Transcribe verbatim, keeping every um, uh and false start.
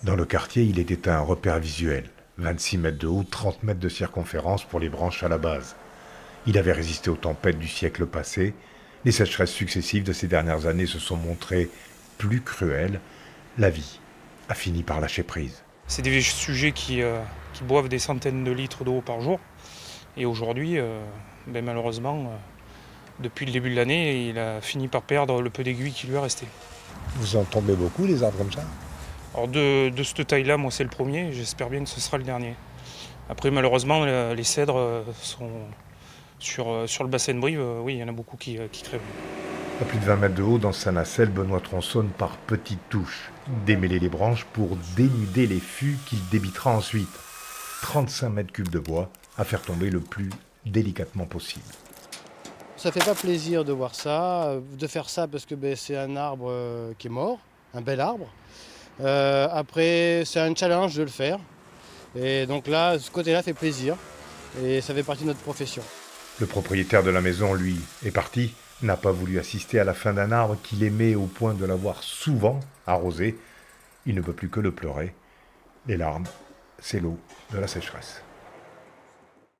Dans le quartier, il était un repère visuel. vingt-six mètres de haut, trente mètres de circonférence pour les branches à la base. Il avait résisté aux tempêtes du siècle passé. Les sécheresses successives de ces dernières années se sont montrées plus cruelles. La vie a fini par lâcher prise. C'est des sujets qui, euh, qui boivent des centaines de litres d'eau par jour. Et aujourd'hui, euh, ben malheureusement, euh, depuis le début de l'année, il a fini par perdre le peu d'aiguilles qui lui est resté. Vous en tombez beaucoup, des arbres comme ça? Alors de, de cette taille-là, moi c'est le premier, j'espère bien que ce sera le dernier. Après malheureusement, les cèdres euh, sont sur, euh, sur le bassin de Brive, euh, oui, il y en a beaucoup qui, euh, qui crèvent. À plus de vingt mètres de haut, dans sa nacelle, Benoît tronçonne par petites touches. Démêler les branches pour dénuder les fûts qu'il débitera ensuite. trente-cinq mètres cubes de bois à faire tomber le plus délicatement possible. Ça fait pas plaisir de voir ça, de faire ça parce que ben, c'est un arbre euh, qui est mort, un bel arbre. Euh, après, c'est un challenge de le faire. Et donc là, ce côté-là fait plaisir. Et ça fait partie de notre profession. Le propriétaire de la maison, lui, est parti, n'a pas voulu assister à la fin d'un arbre qu'il aimait au point de l'avoir souvent arrosé. Il ne peut plus que le pleurer. Les larmes, c'est l'eau de la sécheresse.